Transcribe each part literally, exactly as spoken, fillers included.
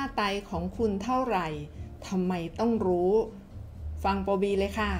ไตของคุณเท่าไหร่ทำไมต้องรู้ฟังโปรบีเลยค่ะ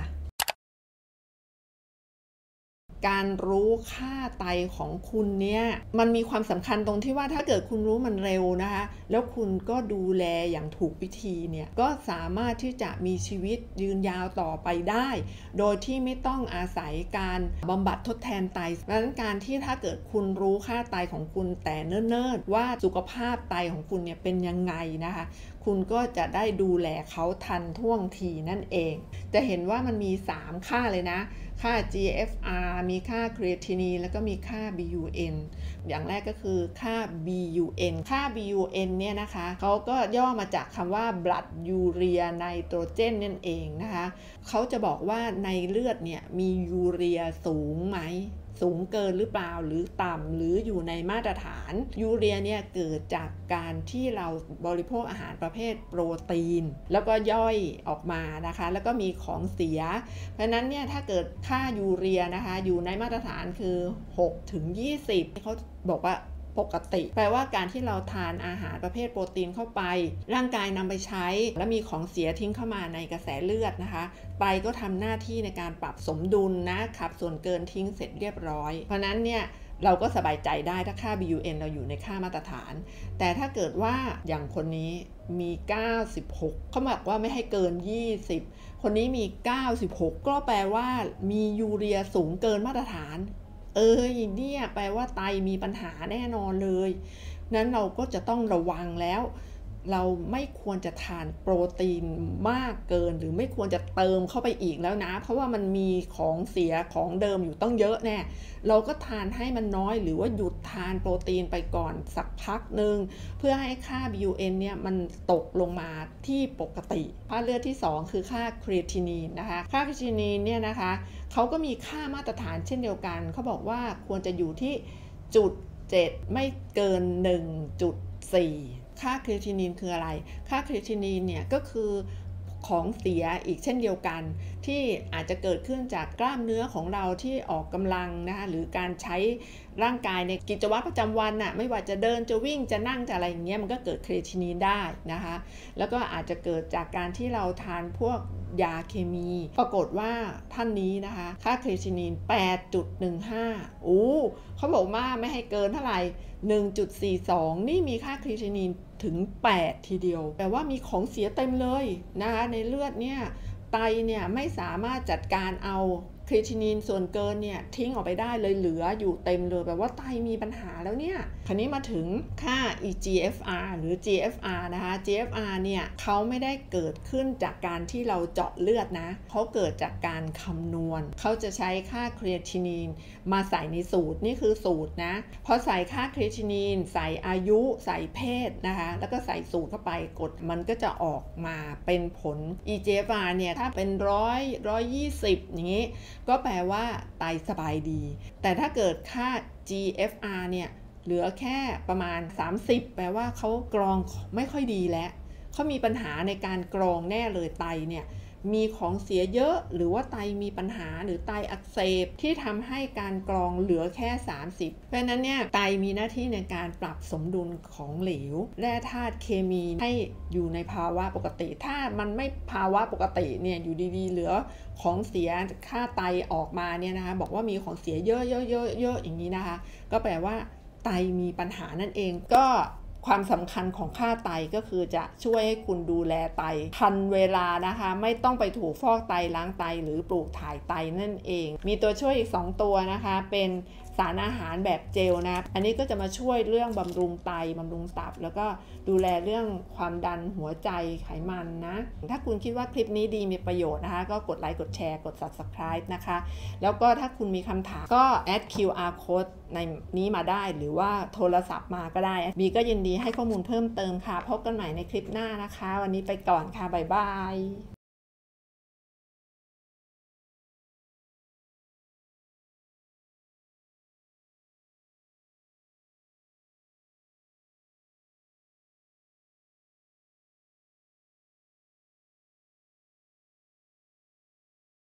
การรู้ค่าไตของคุณเนี่ยมันมีความสำคัญตรงที่ว่าถ้าเกิดคุณรู้มันเร็วนะคะแล้วคุณก็ดูแลอย่างถูกวิธีเนี่ยก็สามารถที่จะมีชีวิตยืนยาวต่อไปได้โดยที่ไม่ต้องอาศัยการบำบัดทดแทนไตดังนั้นการที่ถ้าเกิดคุณรู้ค่าไตของคุณแต่เนิ่นๆว่าสุขภาพไตของคุณเนี่ยเป็นยังไงนะคะคุณก็จะได้ดูแลเขาทันท่วงทีนั่นเองจะเห็นว่ามันมีสามค่าเลยนะค่า จี เอฟ อาร์ มีค่าครีเอทินีนแล้วก็มีค่า บี ยู เอ็น อย่างแรกก็คือค่า บี ยู เอ็น ค่า บี ยู เอ็น เนี่ยนะคะเขาก็ย่อมาจากคำว่า blood urea nitrogen นั่นเองนะคะเขาจะบอกว่าในเลือดเนี่ยมียูเรียสูงไหมสูงเกินหรือเปล่าหรือต่ำหรืออยู่ในมาตรฐานยูเรียเนี่ยเกิดจากการที่เราบริโภคอาหารประเภทโปรตีนแล้วก็ย่อยออกมานะคะแล้วก็มีของเสียเพราะนั้นเนี่ยถ้าเกิดค่ายูเรียนะคะอยู่ในมาตรฐานคือ หกถึงยี่สิบ เขาบอกว่าปกติแปลว่าการที่เราทานอาหารประเภทโปรตีนเข้าไปร่างกายนำไปใช้และมีของเสียทิ้งเข้ามาในกระแสเลือดนะคะไตก็ทำหน้าที่ในการปรับสมดุลนะขับส่วนเกินทิ้งเสร็จเรียบร้อยเพราะนั้นเนี่ยเราก็สบายใจได้ถ้าค่า บี ยู เอ็น เราอยู่ในค่ามาตรฐานแต่ถ้าเกิดว่าอย่างคนนี้มีเก้าสิบหกเขาบอกว่าไม่ให้เกินยี่สิบคนนี้มีเก้าสิบหกก็แปลว่ามียูเรียสูงเกินมาตรฐานเออเนี่ยแปลว่าไตมีปัญหาแน่นอนเลยนั้นเราก็จะต้องระวังแล้วเราไม่ควรจะทานโปรตีนมากเกินหรือไม่ควรจะเติมเข้าไปอีกแล้วนะเพราะว่ามันมีของเสียของเดิมอยู่ต้องเยอะแน่เราก็ทานให้มันน้อยหรือว่าหยุดทานโปรตีนไปก่อนสักพักหนึ่งเพื่อให้ค่า บี ยู เอ็น เนี่ยมันตกลงมาที่ปกติค่าเลือดที่สองคือค่าครีเอทินีนนะคะค่าครีเอทินีนเนี่ยนะคะเขาก็มีค่ามาตรฐานเช่นเดียวกันเขาบอกว่าควรจะอยู่ที่จุดเจ็ดไม่เกิน หนึ่งจุดสี่ ค่าครีเอทินีนคืออะไรค่าครีเอทินีนเนี่ยก็คือของเสียอีกเช่นเดียวกันที่อาจจะเกิดขึ้นจากกล้ามเนื้อของเราที่ออกกำลังนะคะหรือการใช้ร่างกายในกิจวัตรประจำวันน่ะไม่ว่าจะเดินจะวิ่งจะนั่งจะอะไรอย่างเงี้ยมันก็เกิดครีเอทินีนได้นะคะแล้วก็อาจจะเกิดจากการที่เราทานพวกยาเคมีปรากฏว่าท่านนี้นะคะค่าครีเอทินีน แปดจุดหนึ่งห้า อู้เขาบอกว่าไม่ให้เกินเท่าไหร่ หนึ่งจุดสี่สอง นี่มีค่าครีเอทินีนถึงแปดทีเดียวแปลว่ามีของเสียเต็มเลยนะคะในเลือดเนี่ยไตเนี่ยไม่สามารถจัดการเอาครีเอทินีนส่วนเกินเนี่ยทิ้งออกไปได้เลยเหลืออยู่เต็มเลยแปลว่าไตมีปัญหาแล้วเนี่ยคราวนี้มาถึงค่า อี จี เอฟ อาร์ หรือ จี เอฟ อาร์ นะคะ จี เอฟ อาร์ เนี่ยเขาไม่ได้เกิดขึ้นจากการที่เราเจาะเลือดนะเขาเกิดจากการคำนวณเขาจะใช้ค่าครีเอทินีนมาใส่ในสูตรนี่คือสูตรนะพอใส่ค่าครีเอทินีนใส่อายุใส่เพศนะคะแล้วก็ใส่สูตรเข้าไปกดมันก็จะออกมาเป็นผล อี จี เอฟ อาร์ เนี่ยถ้าเป็นร้อยร้อยยี่สิบอย่างนี้ก็แปลว่าไตสบายดีแต่ถ้าเกิดค่า จี เอฟ อาร์ เนี่ยเหลือแค่ประมาณสามสิบแปลว่าเขากรองไม่ค่อยดีแล้วเขามีปัญหาในการกรองแน่เลยไตเนี่ยมีของเสียเยอะหรือว่าไตมีปัญหาหรือไตอักเสบที่ทำให้การกรองเหลือแค่สามสิบเพราะนั้นเนี่ยไตมีหน้าที่ในการปรับสมดุลของเหลวแร่ธาตุเคมีให้อยู่ในภาวะปกติถ้ามันไม่ภาวะปกติเนี่ยอยู่ดีๆเหลือของเสียค่าไตออกมาเนี่ยนะคะบอกว่ามีของเสียเยอะๆๆๆอย่างนี้นะคะก็แปลว่าไตมีปัญหานั่นเองก็ความสำคัญของค่าไตก็คือจะช่วยให้คุณดูแลไตทันเวลานะคะไม่ต้องไปถูกฟอกไตล้างไตหรือปลูกถ่ายไตนั่นเองมีตัวช่วยอีกสองตัวนะคะเป็นสารอาหารแบบเจลนะอันนี้ก็จะมาช่วยเรื่องบำรุงไตบำรุงตับแล้วก็ดูแลเรื่องความดันหัวใจไขมันนะถ้าคุณคิดว่าคลิปนี้ดีมีประโยชน์นะคะก็กดไลค์กดแชร์กด ซับสไครบ์ นะคะแล้วก็ถ้าคุณมีคำถามก็แอด คิว อาร์ Code ในนี้มาได้หรือว่าโทรศัพท์มาก็ได้บีก็ยินดีให้ข้อมูลเพิ่มเติมค่ะพบกันใหม่ในคลิปหน้านะคะวันนี้ไปก่อนค่ะบ๊ายบาย